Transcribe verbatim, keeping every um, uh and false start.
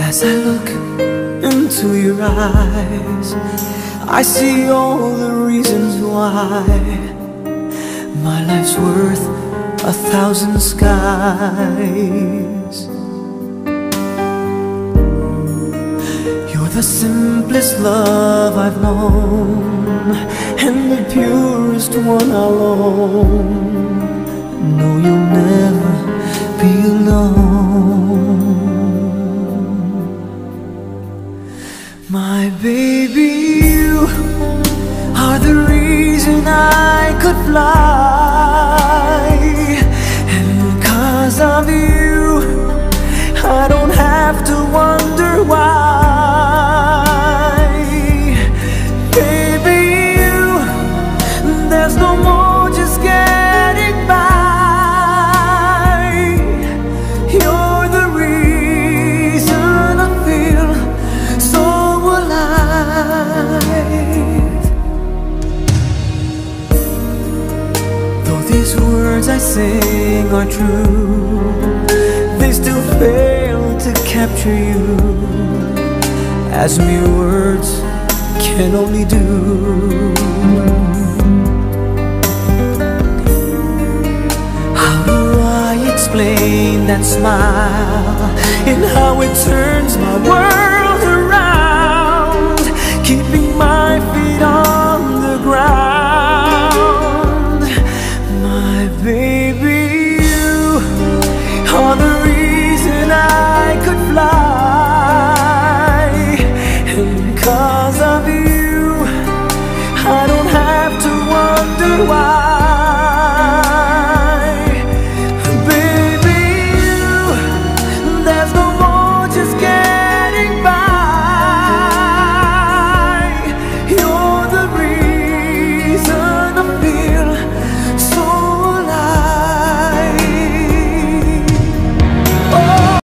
As I look into your eyes, I see all the reasons why my life's worth a thousand skies. You're the simplest love I've known, and the purest one I'll own. No, you'll never be alone. My baby, you are the reason I could fly, and because of you, I don't have to wonder why. Baby, you, there's no more just getting by. You're the reason I feel so alive. Though these words I sing are true, they still fail to capture you, as mere words can only do. How do I explain that smile and how it turns my world around, keeping my feet on the ground? My baby, you are the reason I could fly, and because of you, I don't have to wonder why.